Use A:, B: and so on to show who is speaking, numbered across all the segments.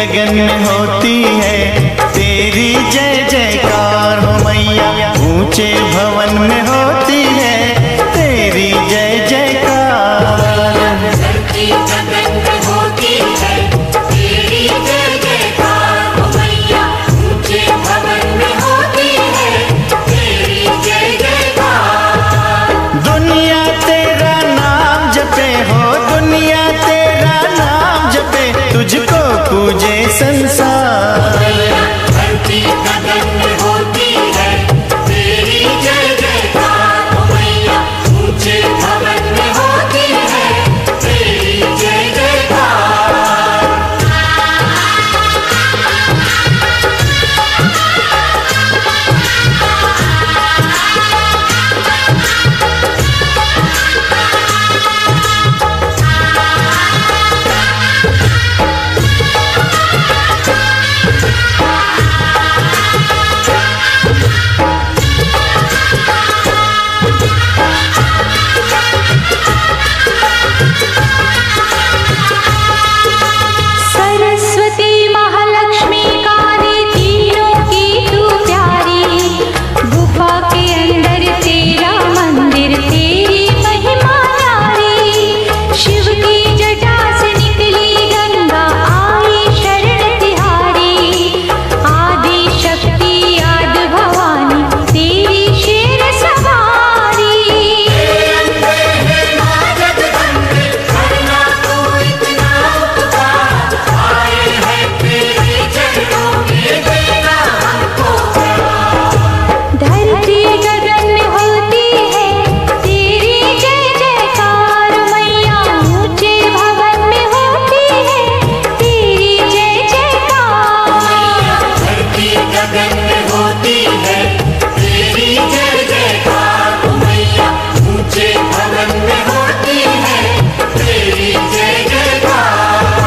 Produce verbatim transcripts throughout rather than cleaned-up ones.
A: गगन में होती है तेरी जय जयकार हो मैया। ऊंचे भवन में होती है तेरी जय जयकार।
B: धरती गगन में होती है तेरी जय जयकार हो मैया। ऊंचे भवन में होती है तेरी जय जयकार।
A: दुनिया तेरा नाम जपे हो, दुनिया तेरा नाम जपे, तुझको पूजे संसार।
B: धरती गगन में होती है तेरी जय जयकार हो मैया। ऊंचे भवन में होती है तेरी जय जयकार।
C: सरस्वती महालक्ष्मी काली तीनों की तू प्यारी। गुफा के अंदर तेरा मंदिर तेरी महिमा न्यारी। शिव की जटा से निकली गंगा आई शरण तिहारी। आदि शक्ति आद भवानी तेरी शेर सवारी। धरती गगन में होती है तेरी जय जयकार मैया। ऊंचे भवन में होती है तेरी जय जयकार।
B: धरती गगन में होती है तेरी जय जयकार हो मैया। ऊंचे भवन में होती है तेरी जय जयकार।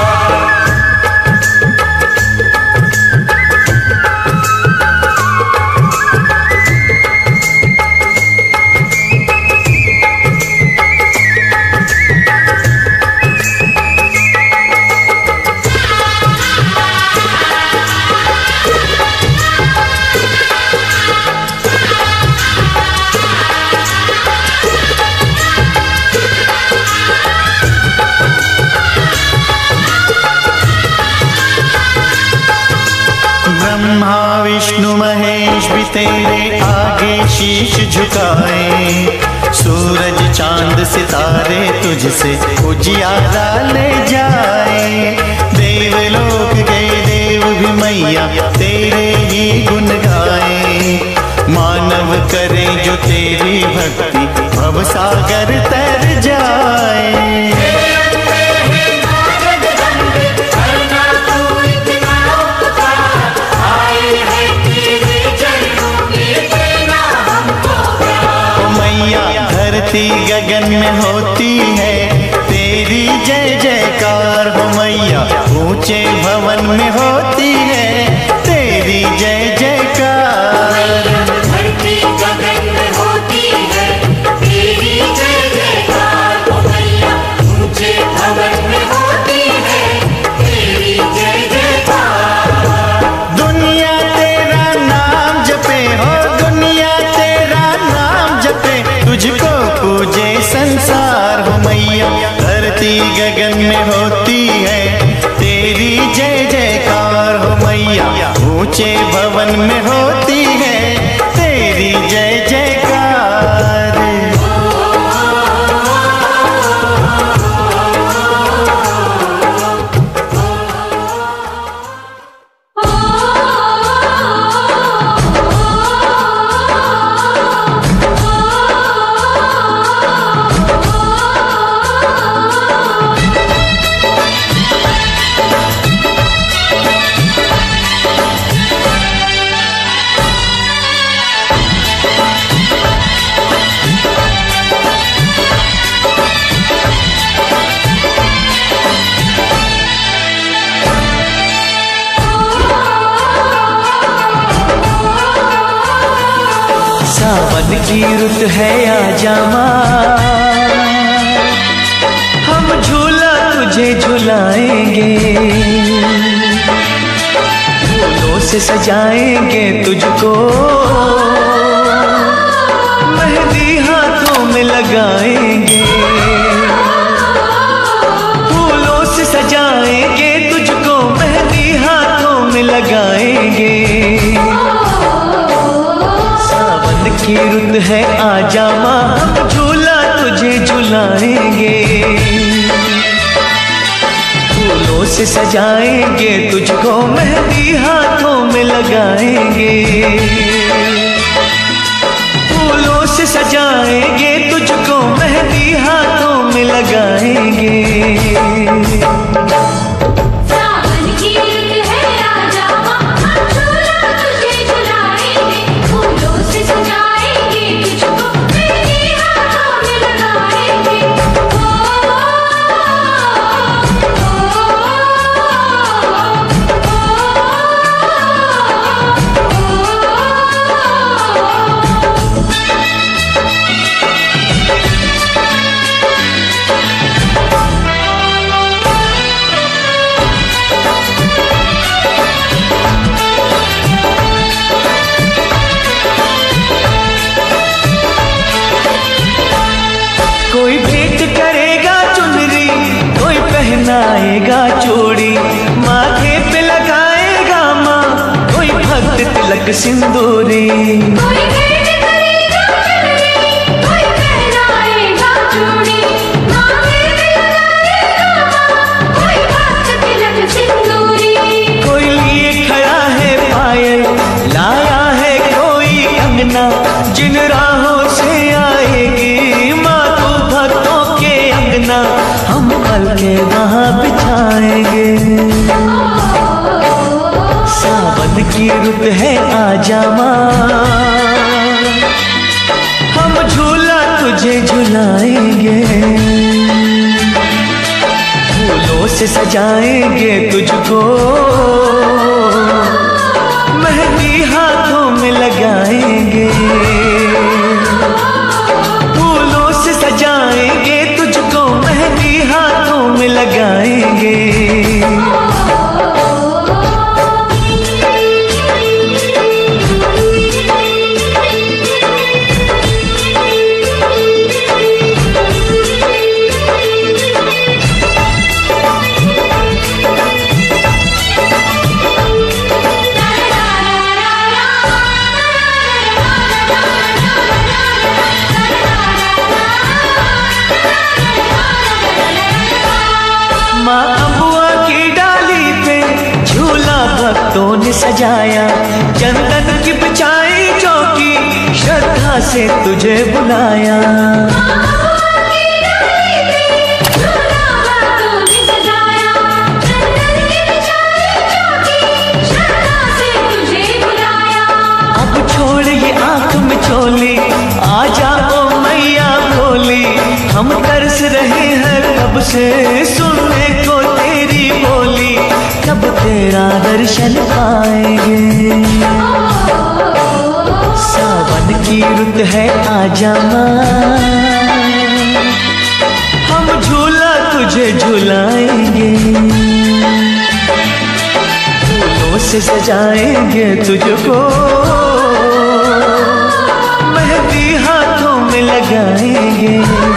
A: ब्रह्मा विष्णु महेश भी तेरे आगे शीश झुकाए। सूरज चांद सितारे तुझसे उजियारा ले जाए। देवलोक के देव भी मैया तेरे ही गुण गाए। मानव करे जो तेरी भक्ति भव सागर तर जाए। धरती गगन में होती है तेरी जय जयकार हो मैया। ऊंचे भवन में होती है तेरी जय जयकार।
B: धरती गगन में होती है तेरी जय जयकार हो मैया। ऊंचे भवन में होती है तेरी जय जयकार।
A: दुनिया तेरा नाम जपे हो, दुनिया तेरा नाम जपे, तुझको पूजे संसार हो मैया। धरती गगन में होती है तेरी जय जयकार हो मैया। ऊंचे भवन में होती है तेरी जय जयकार।
D: सावन की रुत है आजा माँ, हम झूला तुझे झुलाएंगे। से सजाएंगे तुझको, मेहंदी हाथों में लगाएंगे। फूलों से सजाएंगे तुझको, मेहंदी हाथों में लगाएंगे। सावन की रुत है आजा माँ, हम झूला तुझे झुलाएंगे। फूलों से सजाएंगे तुझको, मेहंदी हाथों में लगाएंगे। फूलों से सजाएंगे तुझको, मेहंदी हाथों में लगाएंगे।
C: सावन की रुत है आजा माँ, हम झूला तुझे झुलाएंगे। फूलों से सजाएंगे तुझको, मेहंदी हाथों में लगाएंगे।
D: कोई भेंट करेगा चुनरी, कोई पहनाएगा चूड़ी, माथे पे लगाएगा माँ, कोई भक्त तिलक सिंदूरी।
C: कोई भेंट करेगा चुनरी, कोई पहनाएगा चूड़ी, माथे पे लगाएगा माँ, कोई भक्त तिलक सिंदूरी।
D: कोई लिए खड़ा है पायल, लाया है कोई अंगना, जिन राहों से आएगी माँ तू भक्तों के अंगना, हम पल के वहाँ बिछाएंगे। सावन की रुत है आजा माँ, हम झूला तुझे झुलाएंगे। फूलों से सजाएंगे तुझको, मेहंदी हाथों में लगाएंगे। फूलों से सजाएंगे तुझको, मेहंदी हाथों में लगाएंगे। माँ अबुआ की डाली पे झूला भक्तों ने सजाया, चंदन की बिछाई चौकी, श्रद्धा से तुझे बुलाया। अब छोड़ ये आंख में चोली, आ जाओ मैया भोली, हम तरस रहे हैं कब से सुनने को तेरी बोली, कब तेरा दर्शन पाएंगे। सावन की रुत है आजा माँ, हम झूला तुझे झुलाएंगे। फूलों से सजाएंगे तुझको, मेहंदी हाथों में लगाएंगे।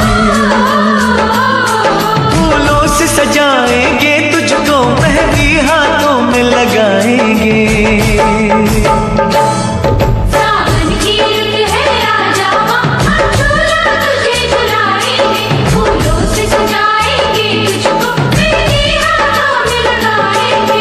D: फूलों से सजाएंगे तुझको, मेहंदी हाथों में लगाएंगे।
C: सावन की रुत है आजा माँ, हम झूला तुझे झुलाएंगे। फूलों से सजाएंगे तुझको, मेहंदी हाथों में लगाएंगे।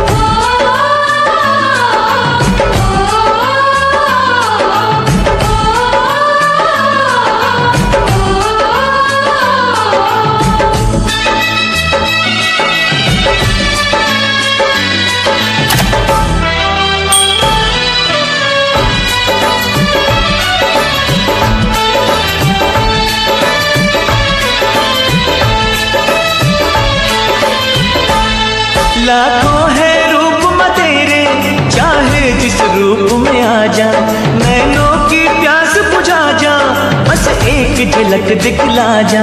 D: लाखों है रूप तेरे, चाहे जिस रूप में आ जा, नैनों की प्यास बुझा जा, बस एक झलक दिखला जा।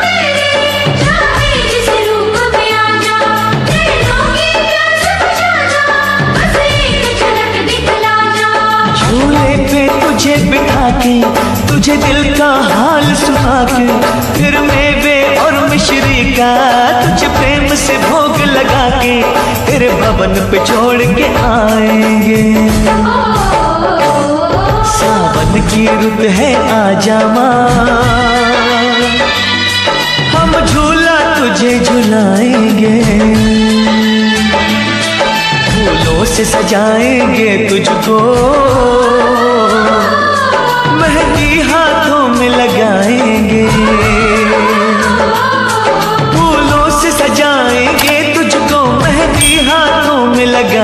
C: चाहे जिस रूप में आ जा, नैनों की प्यास बुझा
D: बिठा के, तुझे दिल का हाल सुना के, फिर मेवे और मिश्री का तुझे प्रेम से भोग लगा के, तेरे भवन पे छोड़ के आएंगे। सावन की रुत है आजा माँ, हम झूला तुझे झुलाएंगे, फूलों से सजाएंगे तुझको, मेहंदी हाथों में लगाएंगे, फूलों से सजाएंगे तुझको, मेहंदी हाथों में लगा।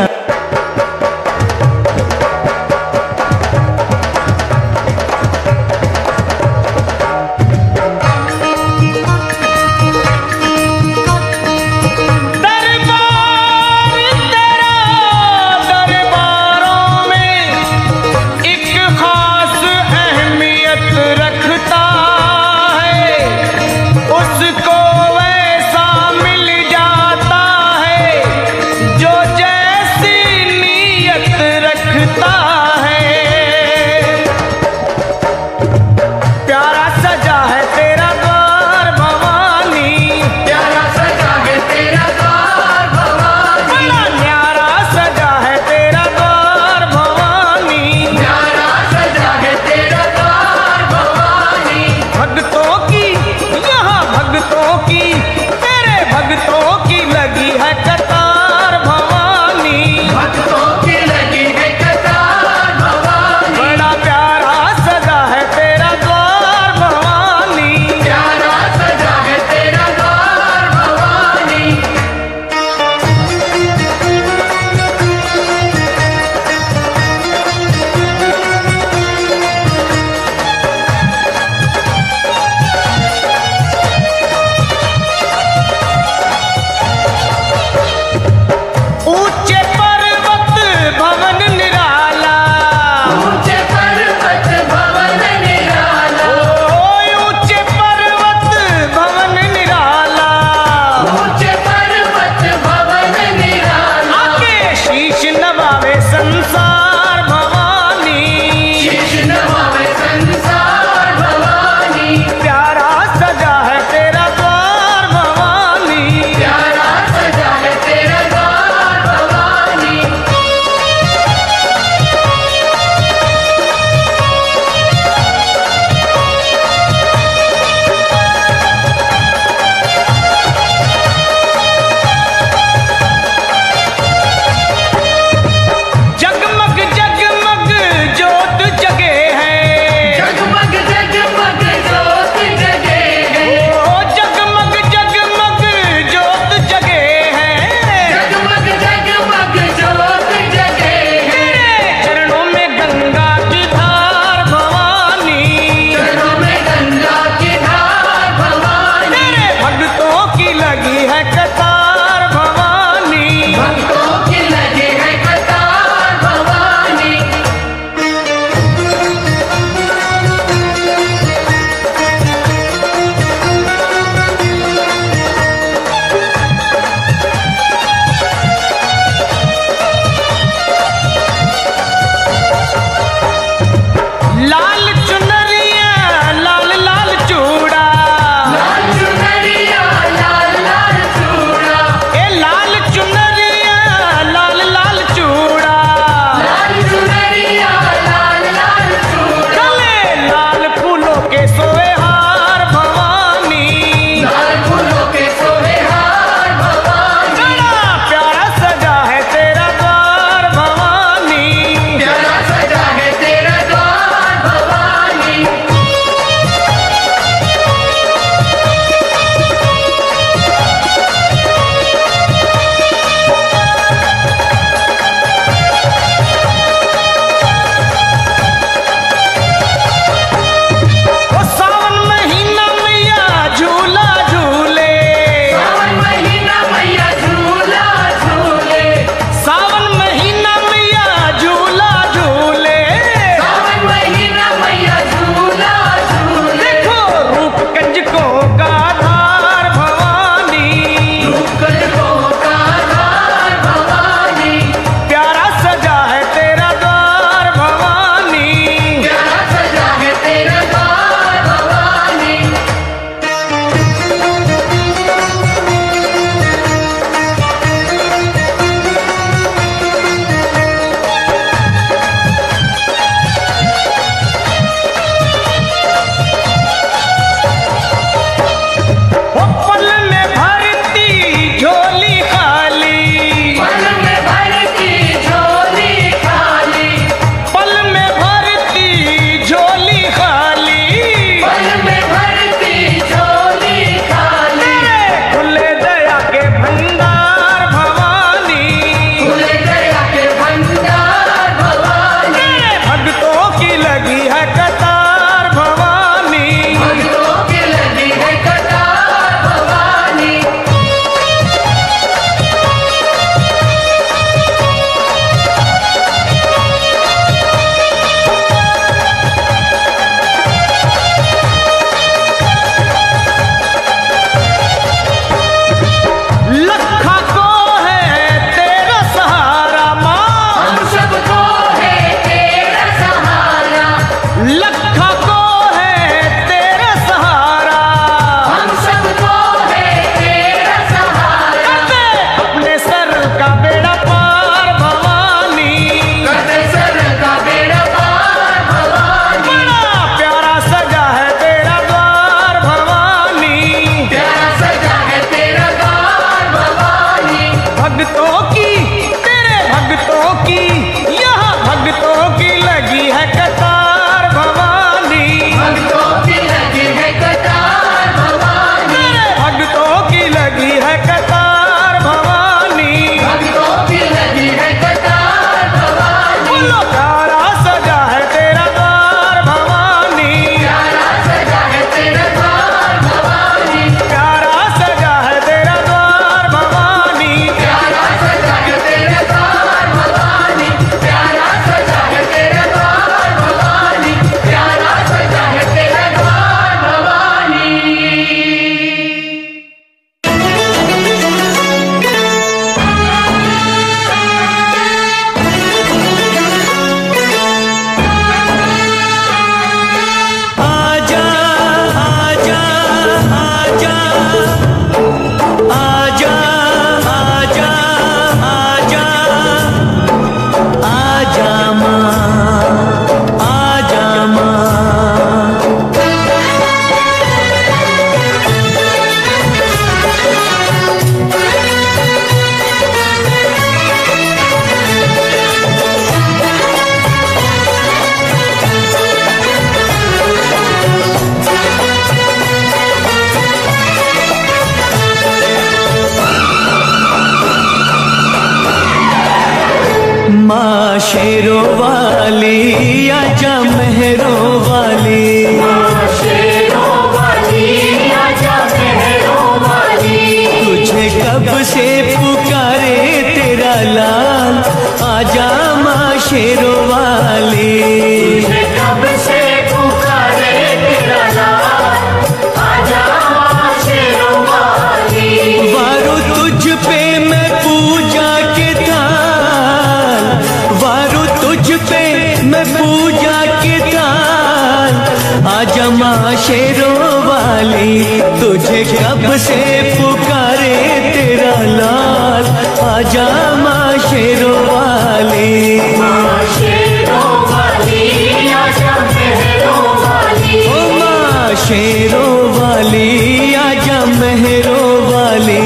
D: शेरों वाली आजा मेहरों वाली,
B: शेरों वाली आजा मेहरों वाली,
D: तुझे कब से पुकारे तेरा लाल, आजा माँ शेरों वाली।
B: तुझे कब से पुकारे तेरा लाल, आजा माँ शेरों वाली।
D: वारो तुझ पे मैं पूजा के थाल, वारो तुझ पे मैं पूजा के थाल, आजा माँ शेरों वाली, तुझे कब से पुकारे तेरा लाल, आजा माँ शेरों वाली।
B: माँ शेरों वाली आजा मेहरों वाली,
D: ओ माँ शेरों वाली आजा मेहरों वाली।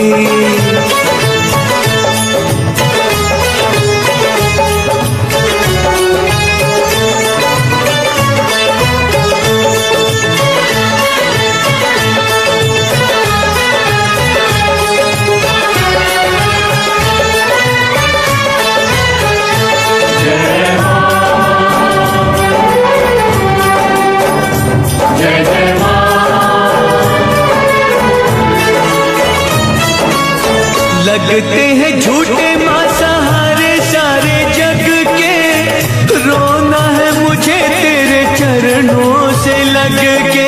B: जय जय
D: लगते हैं झूठे माँ सहारे सारे जग के, रोना है मुझे तेरे चरणों से लग के।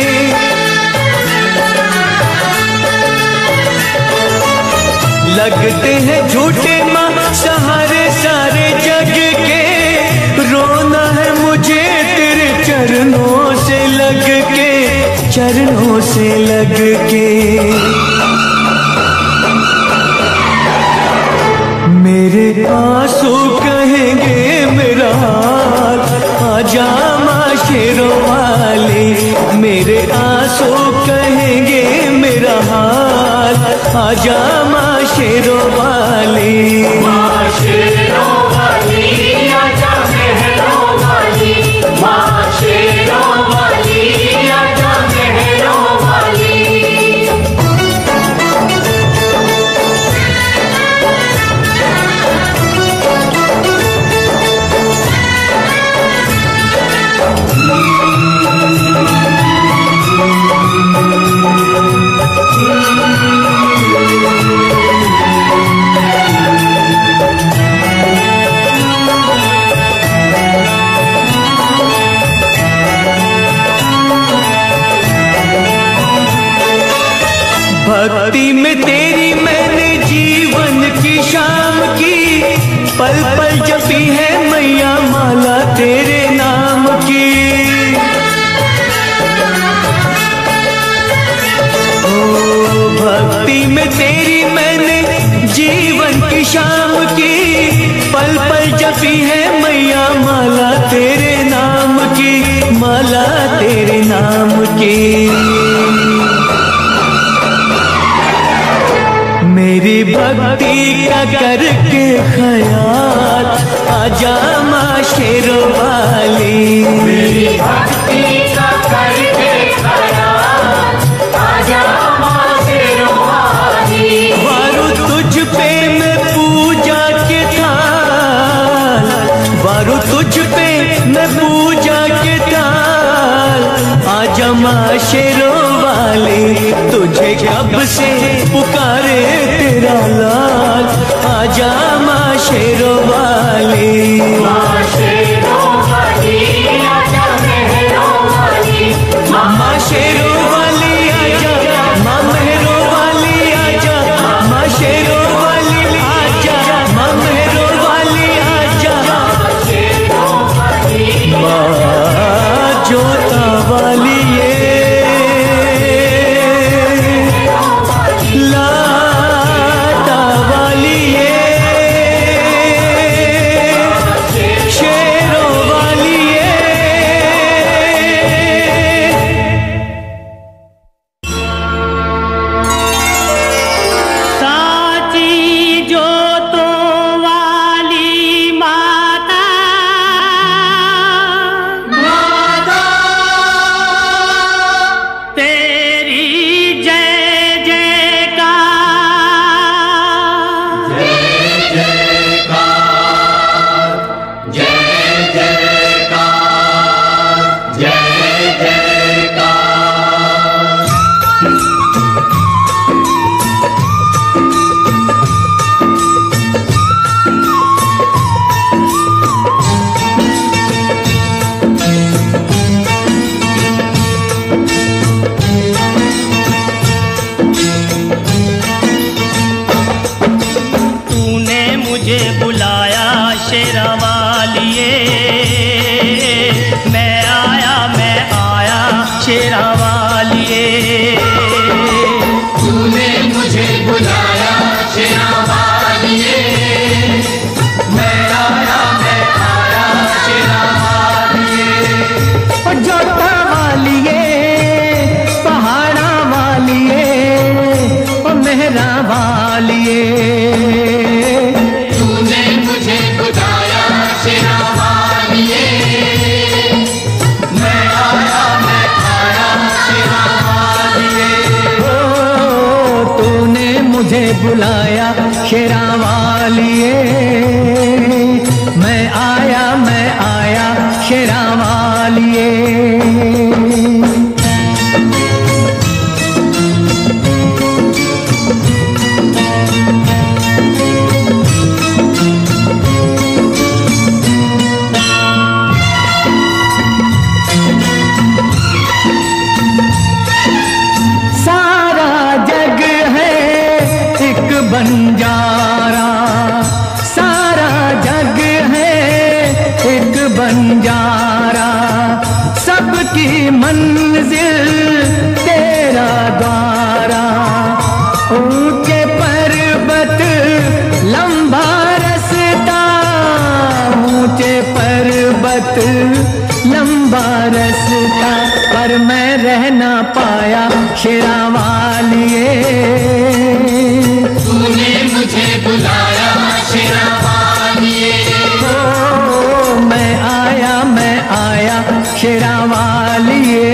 D: लगते हैं झूठे माँ सहारे सारे जग के, रोना है मुझे तेरे चरणों से लग के, चरणों से लग के। मेरे आंसू कहेंगे मेरा हाल, आजा माँ शेरों वाली, मेरे आंसू कहेंगे मेरा हाल, आजा माँ शेरों वाली।
B: माँ शेरों वाली आजा मेहरों वाली, माँ शेरों वाली आजा मेहरों वाली।
D: भक्ति में तेरी मैंने जीवन की शाम की, पल पल जपी है मैया माला तेरे नाम की। ओ भक्ति में तेरी मैंने जीवन की शाम की, पल पल जपी है मैया माला तेरे नाम की, माला तेरे नाम की। मेरी भक्ति का करके ख्याल, आजा माँ शेरों वाली,
B: मेरी भक्ति का करके ख्याल, आजा माँ शेरों वाली।
D: वारू तुझ पे मैं पूजा के थाल, वारू तुझ पे मैं पूजा के थाल, आजा माँ शेरों वाली, तुझे कब से पुकारे तेरा लाल, आजा माँ शेरों वाली।
B: माँ शेरों वाली आजा मेहरों वाली,
D: माँ शेरों वाली आजा, माँ मेहरों वाली आजा, माँ शेरों वाली आजा, माँ मेहरों वाली आजा,
B: शेरों वाली
D: माँ जोता वाली ये लाता मुझे बुलाया शेरा वालिए, मैं आया मैं आया शेरा वालिए। बंजारा सारा जग है एक बंजारा, सबकी मंजिल तेरा द्वारा। ऊंचे पर्वत लंबा रास्ता, ऊंचे पर्वत लंबा रास्ता, पर मैं रह ना पाया शेरा वालिए।
B: तूने मुझे बुलाया शेरा वालिए,
D: ओ मैं आया मैं आया शेरा वालिए।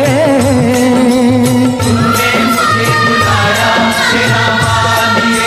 B: तूने मुझे बुलाया शेरा वालिए।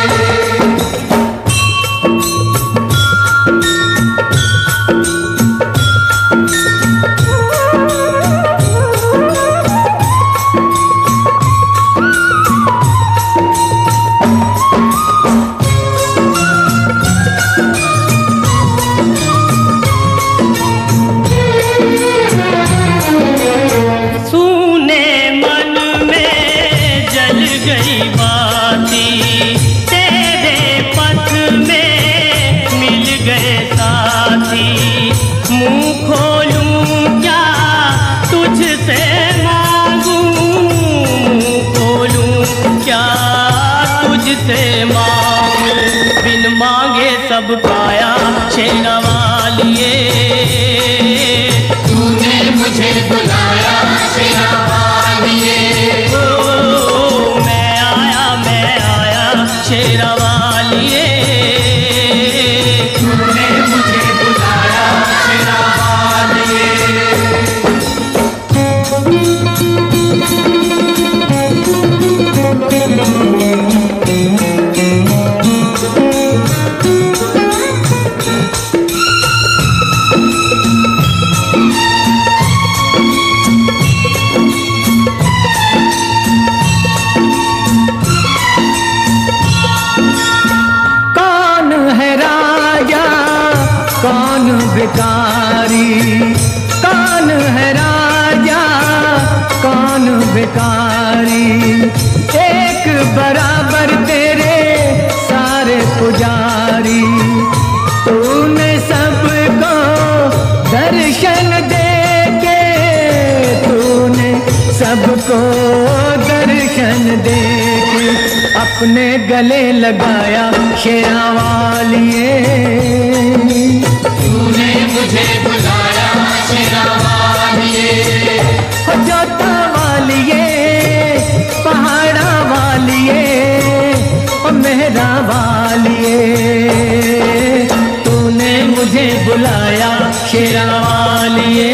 E: सब पाया शेरा वालिए,
B: तूने मुझे बुलाया शेरा वालिए।
E: ओ मैं आया मैं आया शेरा वालिए,
B: तूने मुझे बुलाया शेरा वालिए।
D: कौन भिखारी, कौन है राजा कौन भिखारी, एक बराबर तेरे सारे पुजारी। तूने सबको दर्शन देके, तूने सबको दर्शन देके अपने गले लगाया शेरा वालिए।
B: तूने मुझे बुलाया शेरा वालिए,
D: जोता वालिए पहाड़ा वालिए और मेहरा वालिए। तूने मुझे बुलाया शेरा वालिए,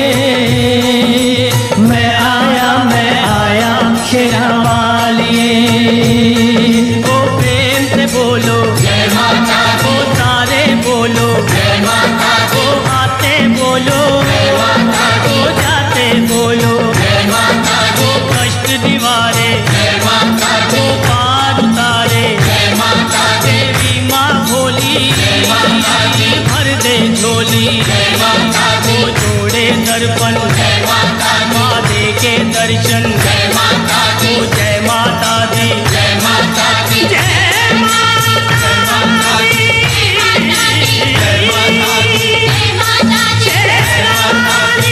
D: मैं आया मैं आया शेरा वालिए।
E: ओ प्रेम से बोलो
B: जय माता दी,
E: ओ तारे बोलो
B: जय माता दी,
E: ओ आते बोलो
B: जय माता दी,
E: ओ जाते बोलो
B: जय माता दी,
E: ओ कष्ट दीवारे
B: जय माता दी,
E: ओ पार उतारे
B: जय माता दी,
E: देवी माँ भोली
B: जय माता दी,
E: भर दे झोली
B: जय माता दी,
E: ओ जोड़े दर्पण
B: जय माता दी,
E: माँ दे के दर्शन
B: जय माता दी,
E: ओ जय माता दी
B: जय माता दी,
E: जय माता दी
B: जय माता दी,
C: जय माता दी,
B: जय माता दी,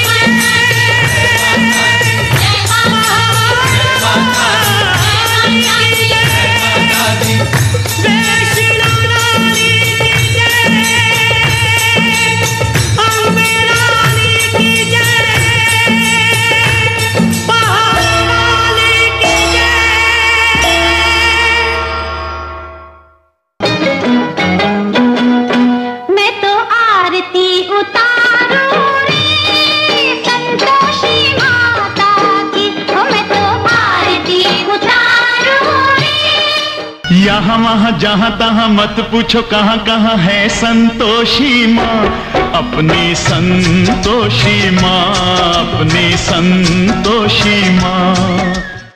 C: जय
B: माता दी,
E: वैष्णो रानी की जय, अम्बे रानी की जय,
A: यहाँ वहाँ जहाँ तहाँ मत पूछो कहाँ कहाँ है संतोषी माँ, अपनी संतोषी माँ, अपनी संतोषी माँ।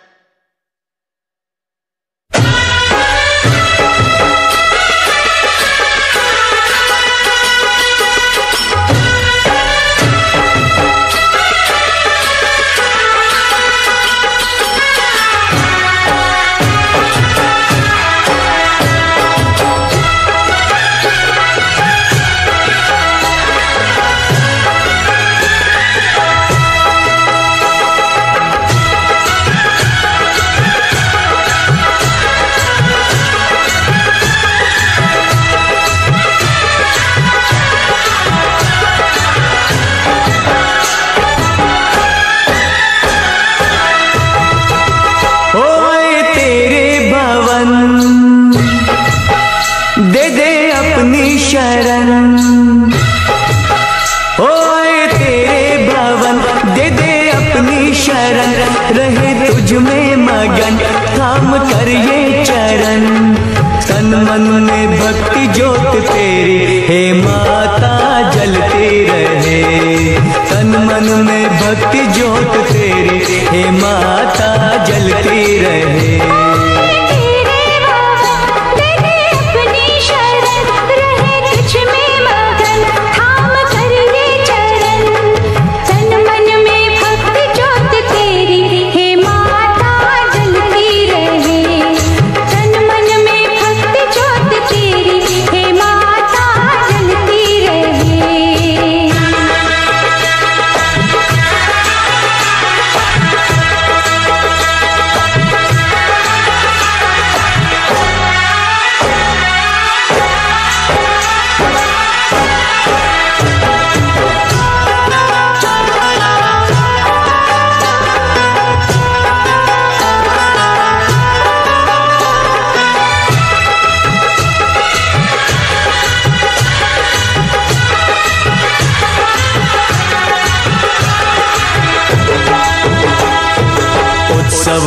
D: उत्सव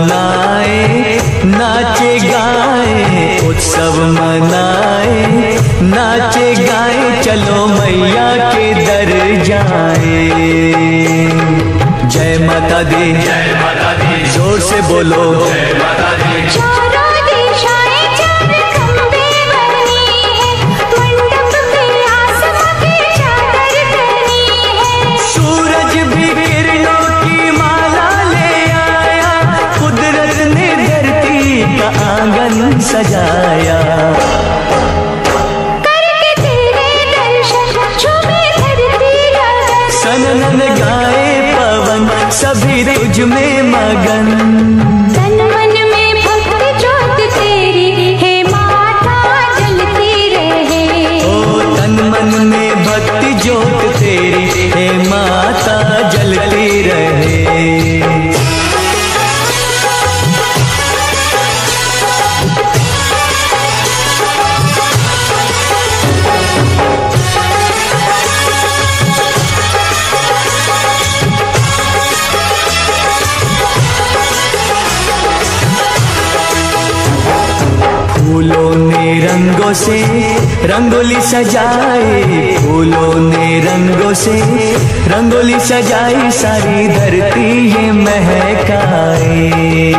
D: मनाए नाचे गाए, उत्सव मनाए नाचे गाए, चलो मैया के दर जाए। जय माता दी, जय माता दी, जोर से बोलो जय माता दी। सूरज भी किरणों की माला ले आया, कुदरत ने धरती का आंगन सजाया।
C: करके तेरे दर्शन झूमे धरती गगन,
D: सनन गाए पवन सभी तुझ में मगन।
C: तन मन में भक्ति ज्योत तेरी हे माता जलती रहे।
D: ओ तन मन में भक्ति ज्योत तेरी हे माता जलती रहे। फूलों ने रंगों से रंगोली सजाए, फूलों ने रंगों से रंगोली सजाई, सारी धरती ये महकाए।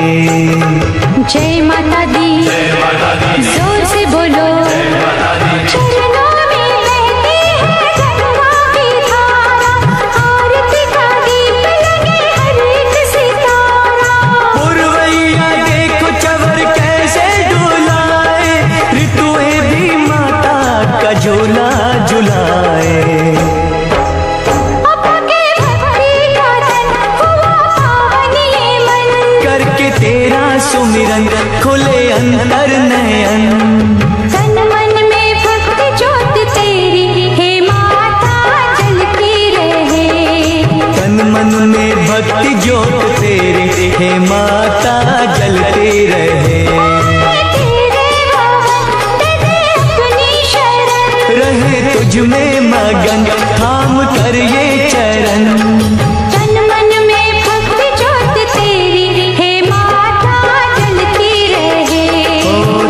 C: जय माता दी,
D: जय माता दी,
C: जोर से बोलो
D: जय माता दी।
C: चरणों में बहती है गंगा की धारा, आरती का दीप लगे हर एक सितारा।
D: पुरवैया देखो चवर कैसे डुलाए, ऋतुएं भी माता का झूला झुलाए।
C: के भक्ति का तन हुआ पावन ये मन,
D: करके तेरा सुमिरन खुले अंतर नयन।
C: तन मन में भक्ति ज्योत तेरी हे माता जलती रहे।
D: तन मन में भक्ति ज्योत तेरी हे माता जलती रहे।
C: तेरे भवन दे दे अपनी शरण,
D: रहे तुझ में मगन थाम कर ये चरण।
C: तन मन में भक्ति ज्योत तेरी हे माता जलती रहे।
D: ओ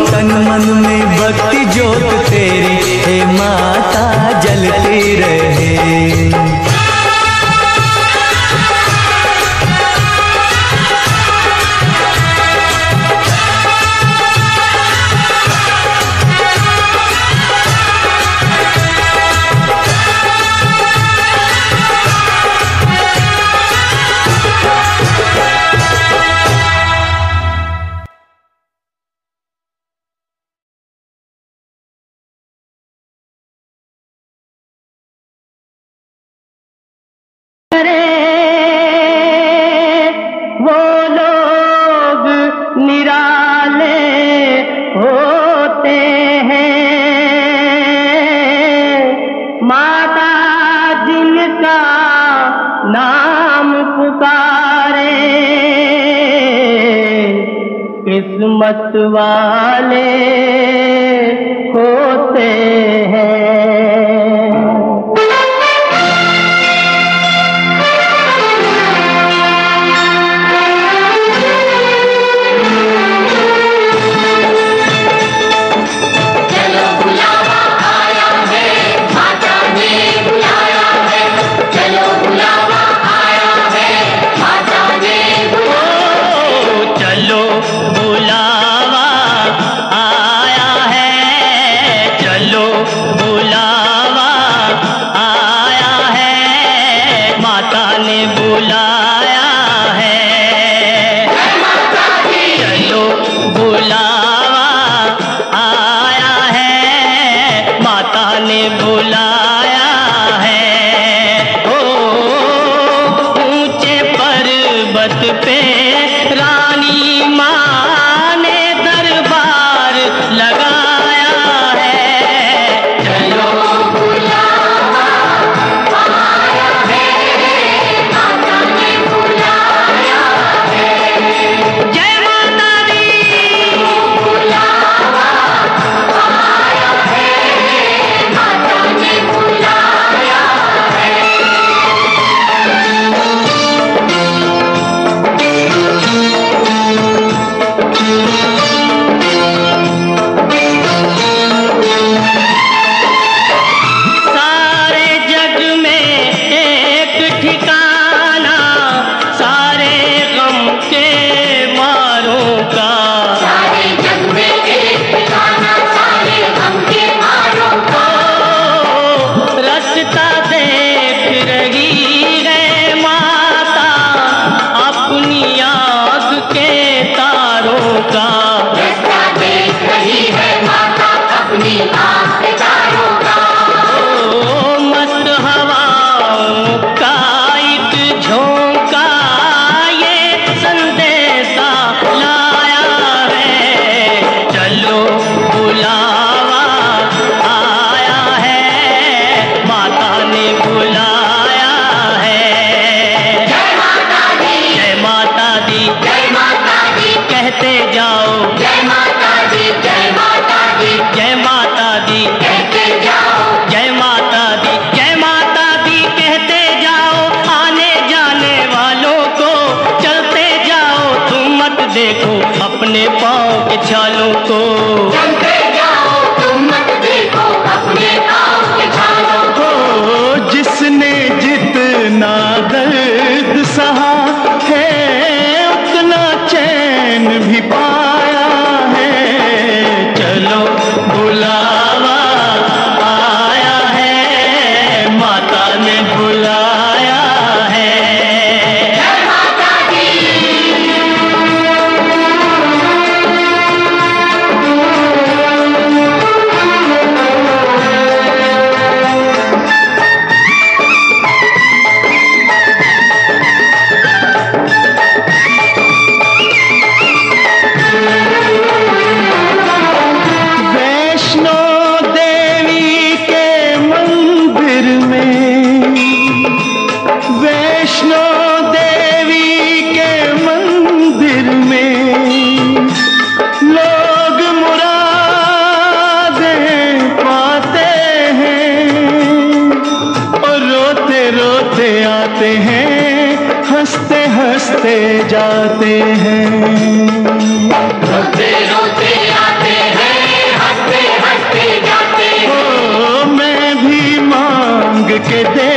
E: किस्मत वाले होते हैं।
B: चलो बुलावा आया है, माता ने बुलाया है। चलो बुलावा आया है, माता ने
E: ओ, चलो बुलावा आया है, चलो बुलावा आया है, माता ने बुलाया है। चलो बुलावा आया है, माता ने बुलाया है। ओ ऊंचे पर्वत पे रानी माँ ने दरबार लगाया है। चलो
B: बुलावा आया है, माता ने बुलाया है।
E: जय माता दी।
B: बुलावा आया है, माता ने बुलाया है।
E: सारे जग में एक ठिकाना, सारे गम के मारों का।
B: सारे जग में एक ठिकाना, सारे गम के मारों का।
E: ओ, रास्ता देख रही है माता अपनी आँख के तारों का।
B: रास्ता देख रही है माता अपनी आँख के तारों का।
E: ओ, मस्त हवाओं का एक झोंका ये संदेशा लाया है। चलो बुलावा आया है, माता ने बुलाया है।
B: जय माता दी,
E: जय माता दी
B: जय माता दी,
E: कहते जाओ,
B: जय माता दी, जय माता दी,
E: जय माता दी,
B: कहते जाओ।
E: जय माता दी, जय माता दी कहते जाओ। आने जाने वालों को चलते जाओ, तुम मत देखो अपने पाँव के छालों को।
B: चलते जाओ, तुम मत देखो अपने पाँव के छालों को।
A: हो जिसने जितना दर्द सहा है उतना चैन भी पाया है। चलो बुलावा आया है, माता ने बुलाया है।
B: जय माता दी।
A: वैष्णो देवी के मंदिर में, वैष्णो देवी के मंदिर में लोग मुरादें पाते हैं और रोते रोते आते हैं, हंसते हंसते जाते हैं।
B: रोते रोते आते हैं, हंसते हंसते जाते हैं।
A: ओ मैं भी मांग के दे